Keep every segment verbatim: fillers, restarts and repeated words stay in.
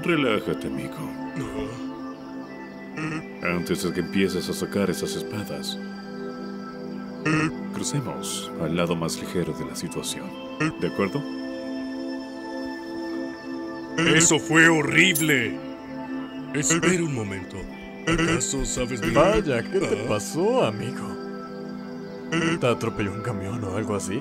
Relájate, amigo. Antes de que empieces a sacar esas espadas, crucemos al lado más ligero de la situación. ¿De acuerdo? ¡Eso fue horrible! Espera un momento. ¿Acaso sabes bien? Vaya, ¿qué te pasó, amigo? ¿Te atropelló un camión o algo así?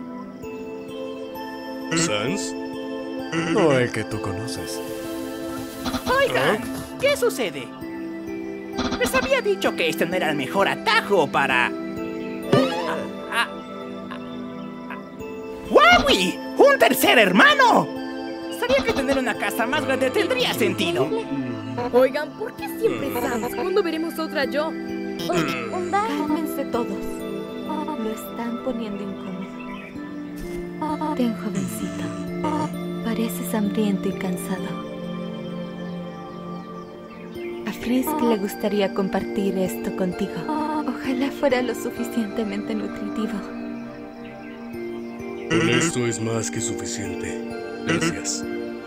¿Sans? No el que tú conoces. Oigan, ¿qué sucede? Les había dicho que este no era el mejor atajo para... Ah, ah, ah. ¡Wowie! ¡Un tercer hermano! Sabía que tener una casa más grande tendría sentido. Oigan, ¿por qué siempre Sans? ¿Cuándo veremos otra yo? Cálmense todos. Lo están poniendo incómodo. Ten, jovencito. Pareces hambriento y cansado. A Frisk le gustaría compartir esto contigo. Ojalá fuera lo suficientemente nutritivo. Con esto es más que suficiente. Gracias.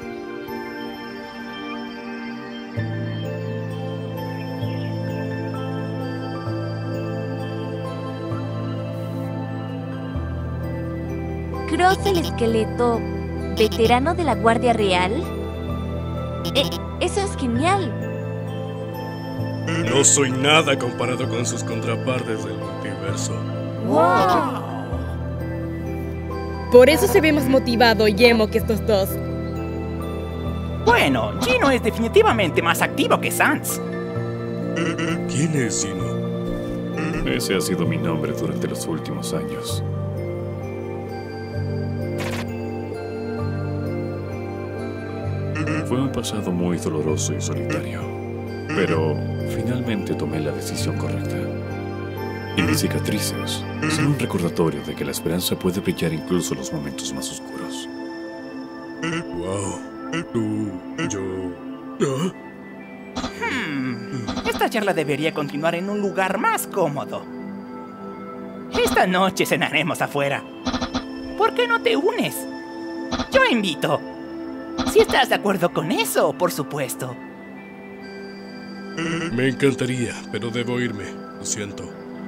Cross el esqueleto, veterano de la Guardia Real. Eh, eso es genial. No soy nada comparado con sus contrapartes del multiverso. ¡Wow! Por eso se ve más motivado y emo que estos dos. Bueno, Gino es definitivamente más activo que Sans. ¿Quién es Gino? Ese ha sido mi nombre durante los últimos años. Fue un pasado muy doloroso y solitario, pero finalmente tomé la decisión correcta. Y mis cicatrices son un recordatorio de que la esperanza puede brillar incluso en los momentos más oscuros. Wow. Tú, yo... ¿Ah? Hmm. Esta charla debería continuar en un lugar más cómodo. Esta noche cenaremos afuera. ¿Por qué no te unes? Yo invito. Si estás de acuerdo con eso, por supuesto. Me encantaría, pero debo irme. Lo siento.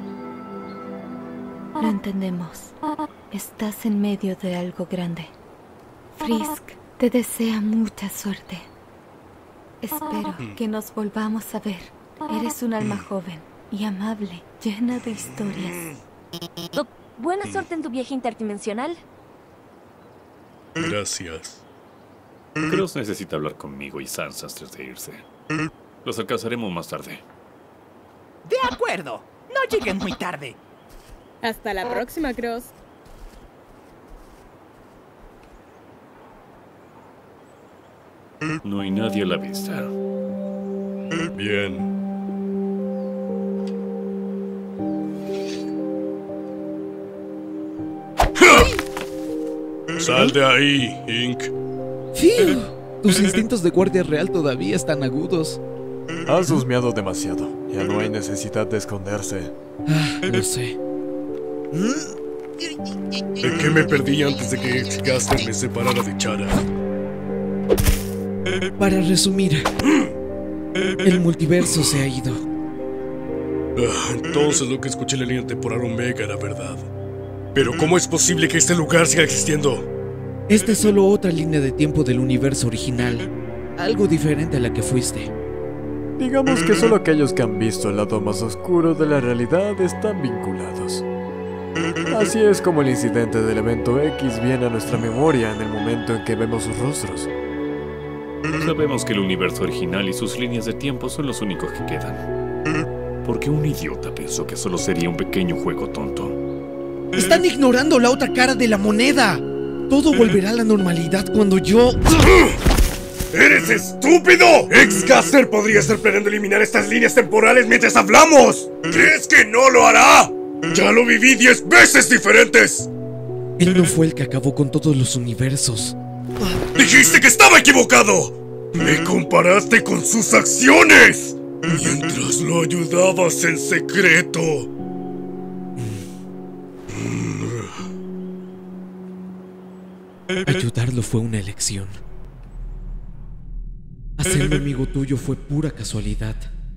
Lo entendemos. Estás en medio de algo grande. Frisk te desea mucha suerte. Espero que nos volvamos a ver. Eres un alma joven y amable, llena de historias. Oh, buena suerte en tu viaje interdimensional. Gracias. Cross necesita hablar conmigo y Sans antes de irse. Los alcanzaremos más tarde. De acuerdo. No lleguen muy tarde. Hasta la próxima, Cross. No hay nadie a la vista. Bien. ¡Sal de ahí, Ink! ¡Fiu! Tus instintos de guardia real todavía están agudos. Has husmeado demasiado. Ya no hay necesidad de esconderse. Ah, lo sé. ¿De qué me perdí antes de que X-Gaster me separara de Chara? Para resumir, el multiverso se ha ido. Ah, entonces lo que escuché en la línea temporal Omega era verdad. Pero ¿cómo es posible que este lugar siga existiendo? Esta es solo otra línea de tiempo del universo original. Algo diferente a la que fuiste. Digamos que solo aquellos que han visto el lado más oscuro de la realidad están vinculados. Así es como el incidente del evento X viene a nuestra memoria en el momento en que vemos sus rostros. Sabemos que el universo original y sus líneas de tiempo son los únicos que quedan. Porque un idiota pensó que solo sería un pequeño juego tonto. ¡Están ignorando la otra cara de la moneda! Todo volverá a la normalidad cuando yo... ¡Eres estúpido! X-Gaster podría estar planeando eliminar estas líneas temporales mientras hablamos. ¿Crees que no lo hará? ¡Ya lo viví diez veces diferentes! Él no fue el que acabó con todos los universos. ¡Dijiste que estaba equivocado! ¡Me comparaste con sus acciones! Mientras lo ayudabas en secreto. Ayudarlo fue una elección. Hacerme amigo tuyo fue pura casualidad.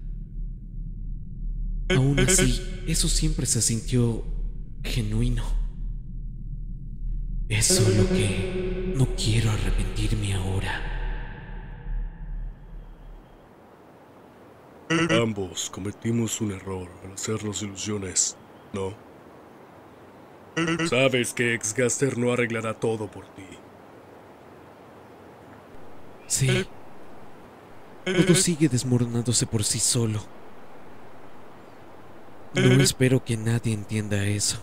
Aún así, eso siempre se sintió genuino. Es solo que no quiero arrepentirme ahora. Ambos cometimos un error al hacernos ilusiones, ¿no? Sabes que X-Gaster no arreglará todo por ti. Sí. Todo sigue desmoronándose por sí solo. No espero que nadie entienda eso.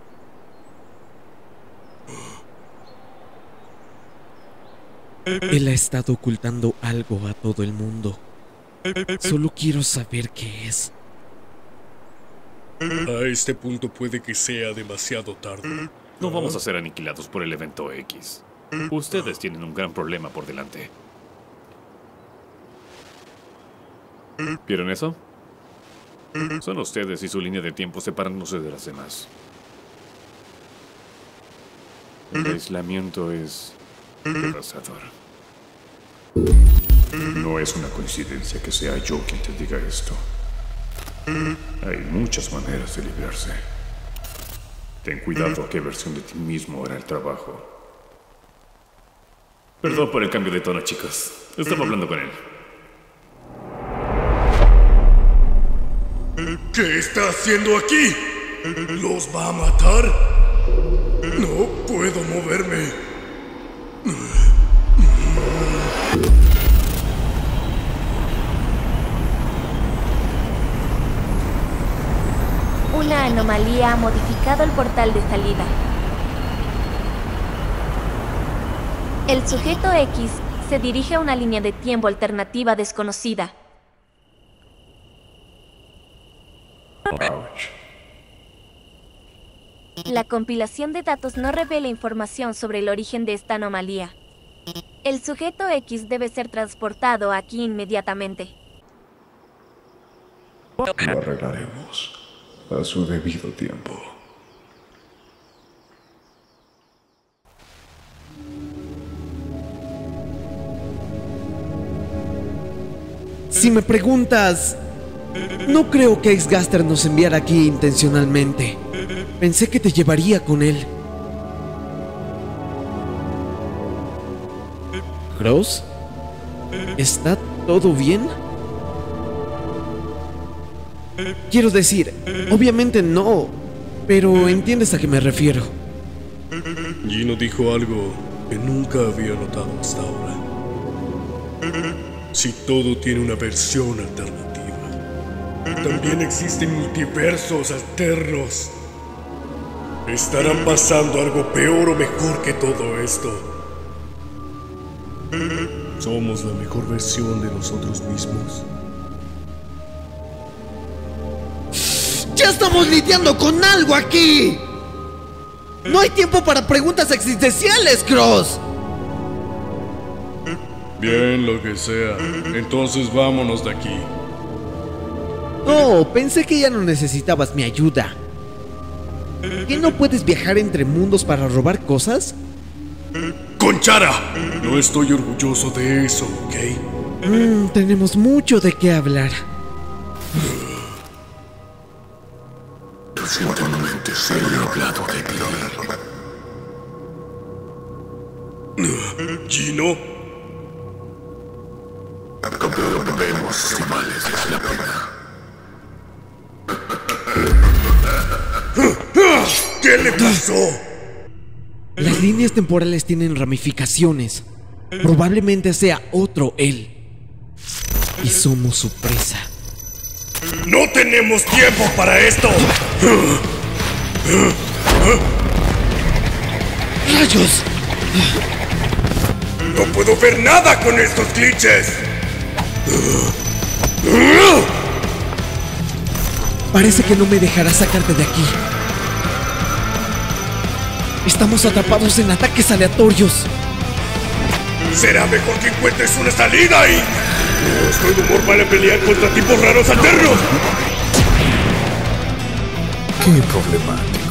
Él ha estado ocultando algo a todo el mundo. Solo quiero saber qué es. A este punto puede que sea demasiado tarde. No vamos a ser aniquilados por el evento X. Ustedes tienen un gran problema por delante. ¿Vieron eso? Son ustedes y su línea de tiempo separándose de las demás. El aislamiento es devastador. No es una coincidencia que sea yo quien te diga esto. Hay muchas maneras de librarse. Ten cuidado a qué versión de ti mismo hará el trabajo. Perdón por el cambio de tono, chicos. Estaba hablando con él. ¿Qué está haciendo aquí? ¿Los va a matar? No puedo moverme. Una anomalía ha modificado el portal de salida. El sujeto X se dirige a una línea de tiempo alternativa desconocida. Ouch. La compilación de datos no revela información sobre el origen de esta anomalía. El sujeto X debe ser transportado aquí inmediatamente. Lo arreglaremos a su debido tiempo. Si me preguntas, no creo que X-Gaster nos enviara aquí intencionalmente. Pensé que te llevaría con él. ¿Cross? ¿Está todo bien? Quiero decir, obviamente no, pero entiendes a qué me refiero. Gino dijo algo que nunca había notado hasta ahora. Si todo tiene una versión alternativa, también existen multiversos alternos. ¿Estarán pasando algo peor o mejor que todo esto? ¿Somos la mejor versión de nosotros mismos? ¡Ya estamos lidiando con algo aquí! No hay tiempo para preguntas existenciales, Cross. Bien, lo que sea. Entonces vámonos de aquí. Oh, pensé que ya no necesitabas mi ayuda. ¿Qué no puedes viajar entre mundos para robar cosas? ¡Conchara! No estoy orgulloso de eso, ¿ok? Mm, tenemos mucho de qué hablar. Recientemente se ha hablado de ti. ¿Gino? Pero vemos si vales la pena. ¿Qué le pasó? Las líneas temporales tienen ramificaciones. Probablemente sea otro él. Y somos su presa. ¡No tenemos tiempo para esto! ¡Rayos! ¡No puedo ver nada con estos glitches! Parece que no me dejará sacarte de aquí. Estamos atrapados en ataques aleatorios. Será mejor que encuentres una salida y... No estoy de humor para pelear contra tipos raros alternos. Qué problemático.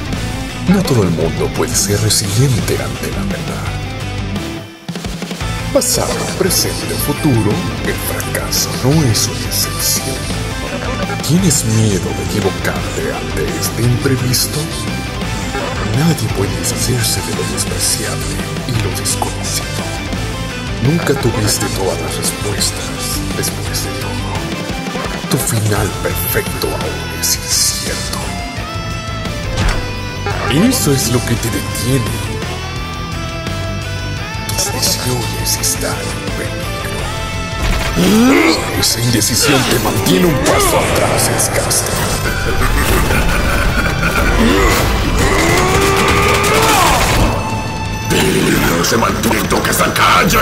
No todo el mundo puede ser resiliente ante la verdad. Pasado, presente o futuro, el fracaso no es una excepción. ¿Tienes miedo de equivocarte ante este imprevisto? Nadie puede deshacerse de lo despreciable y lo desconocido. Nunca tuviste todas las respuestas después de todo. Tu final perfecto aún es incierto. Eso es lo que te detiene. Tus decisiones están en peligro. Esa indecisión te mantiene un paso atrás, X-Gaster. ¡Dile ese maldito que se calle!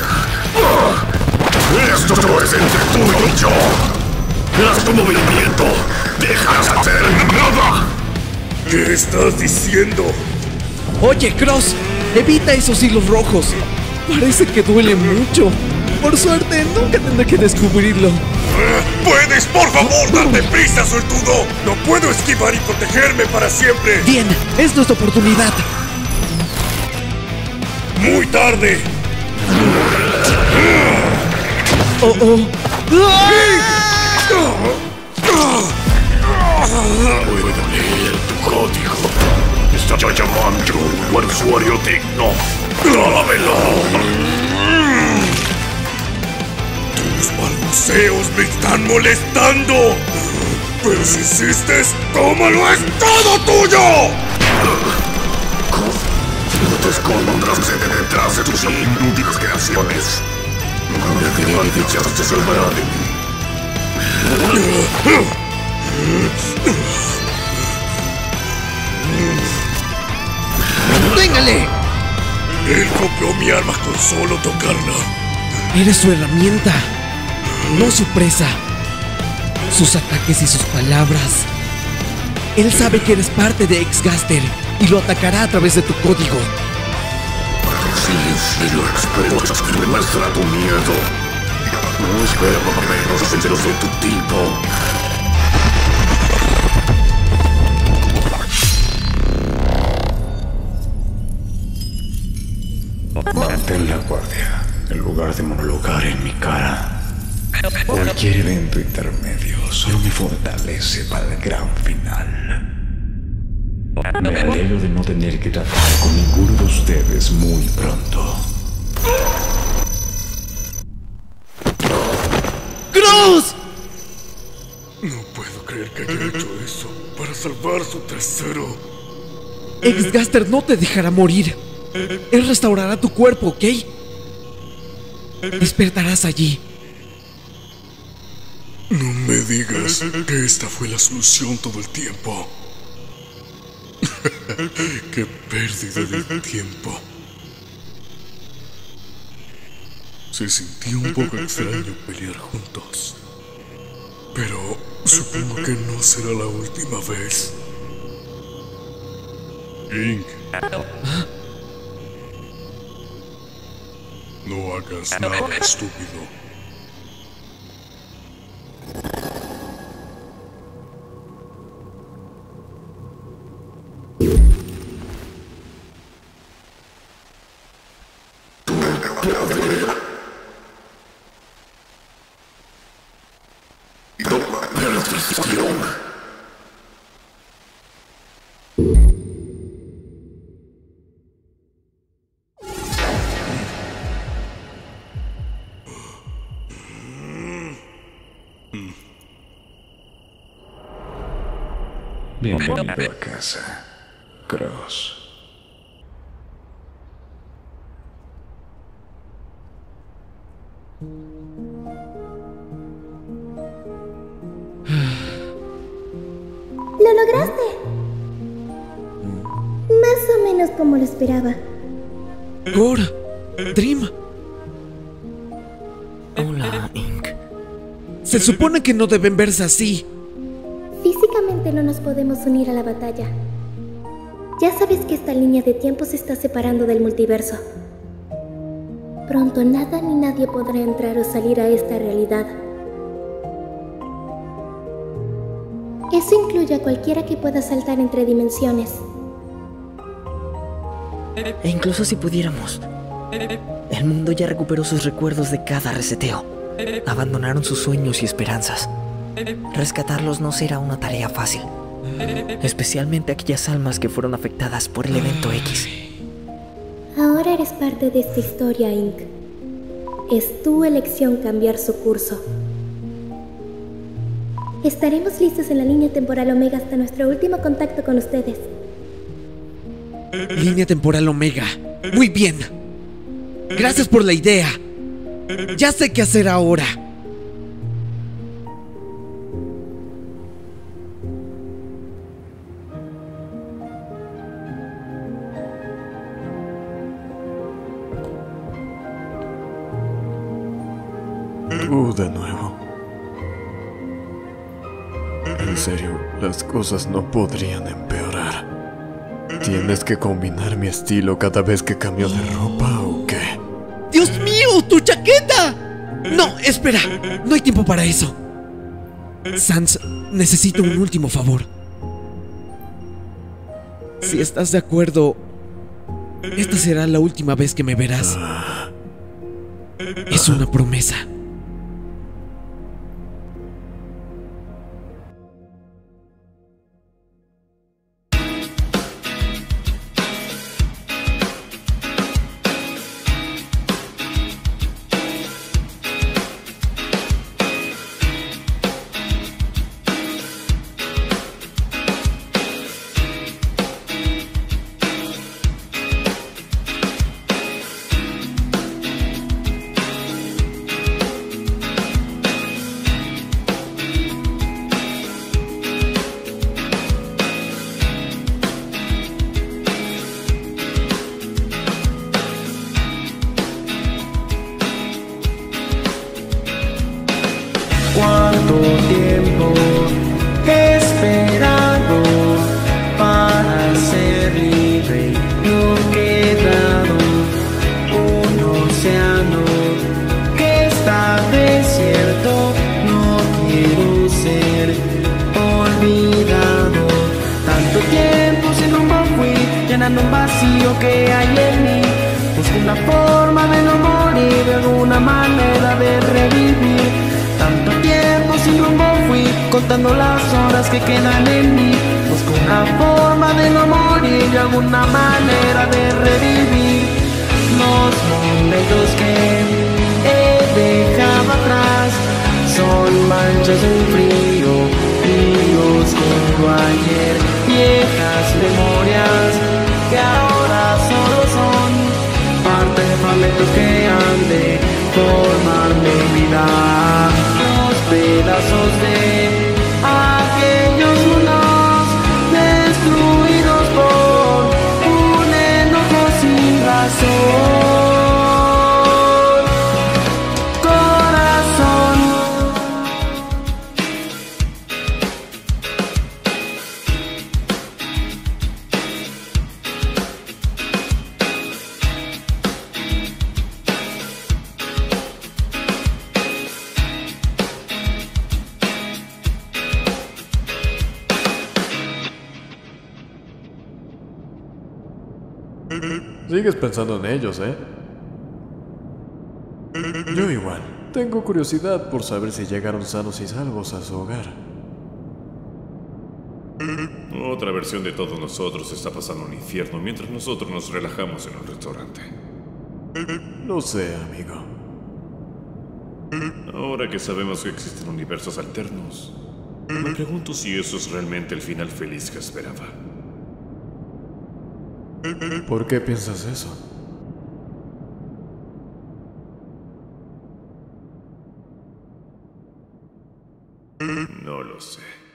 ¡Esto es entre tú y yo! ¡Haz tu movimiento! ¡Dejas de hacer nada! ¿Qué estás diciendo? Oye, Cross, evita esos hilos rojos. Parece que duele mucho. Por suerte, nunca tendré que descubrirlo. ¡Puedes, por favor, darte prisa, suertudo! ¡No puedo esquivar y protegerme para siempre! Bien, es nuestra oportunidad. ¡Muy tarde! Oh, oh. Puedo leer tu código. Está llamando a un usuario digno. ¡Dámelo! Tus balbuceos me están molestando. Pero si insistes, tómalo, es todo tuyo. No te escondas detrás de tus inútiles creaciones. Nadie maldichas te salvará de mí. ¡Téngale! Él copió mi arma con solo tocarla. Eres su herramienta, no su presa. Sus ataques y sus palabras. Él sabe que eres parte de X-Gaster y lo atacará a través de tu código. Sí, sí, lo expreso y demuestra tu miedo. No espero menos de los de tu tipo. Mantén la guardia, en lugar de monologar en mi cara. Cualquier evento intermedio solo me fortalece para el gran final. Me alegro de no tener que tratar con ninguno de ustedes muy pronto. ¡Cross! No puedo creer que haya hecho eso para salvar su trasero. X-Gaster no te dejará morir. Él restaurará tu cuerpo, ¿ok? Despertarás allí. No me digas que esta fue la solución todo el tiempo. Qué pérdida de tiempo. Se sintió un poco extraño pelear juntos. Pero supongo que no será la última vez. Ink. No hagas nada estúpido. Bienvenido a casa, Cross. ¡Lo lograste! Más o menos como lo esperaba. Cora, Dream. Hola, Ink. Se supone que no deben verse así. Físicamente no nos podemos unir a la batalla. Ya sabes que esta línea de tiempo se está separando del multiverso. Pronto nada ni nadie podrá entrar o salir a esta realidad. Eso incluye a cualquiera que pueda saltar entre dimensiones. E incluso si pudiéramos, El mundo ya recuperó sus recuerdos de cada reseteo. Abandonaron sus sueños y esperanzas. Rescatarlos no será una tarea fácil, especialmente aquellas almas que fueron afectadas por el evento X. Ahora eres parte de esta historia, Inc. Es tu elección cambiar su curso. Estaremos listos en la línea temporal Omega hasta nuestro último contacto con ustedes. Línea temporal Omega. Muy bien. Gracias por la idea. Ya sé qué hacer ahora. Tú de nuevo. En serio, las cosas no podrían empeorar. ¿Tienes que combinar mi estilo cada vez que cambio de ropa o qué? ¡Dios mío! ¡Tu chaqueta! No, espera. No hay tiempo para eso. Sans, necesito un último favor. Si estás de acuerdo, esta será la última vez que me verás. Es una promesa. Cuánto tiempo he esperado para ser libre. No he quedado un océano que está desierto. No quiero ser olvidado. Tanto tiempo sin rumbo fui, llenando un vacío que hay en mí. Busco una forma de no morir, alguna manera de revivir. Tanto tiempo sin rumbo fui, contando las horas que quedan en mí. Busco una forma de no morir y alguna manera de revivir. Los momentos que he dejado atrás son manchas de un frío y oscuro ayer. Viejas memorias que ahora solo son parte de fragmentos que han de formar mi vida. Los pedazos de aquellos mundos destruidos por un enojo sin razón. Corazón. Sigues pensando en ellos, ¿eh? Yo igual. Tengo curiosidad por saber si llegaron sanos y salvos a su hogar. Otra versión de todos nosotros está pasando un infierno mientras nosotros nos relajamos en un restaurante. No sé, amigo. Ahora que sabemos que existen universos alternos, me pregunto si eso es realmente el final feliz que esperaba. ¿Por qué piensas eso? No lo sé.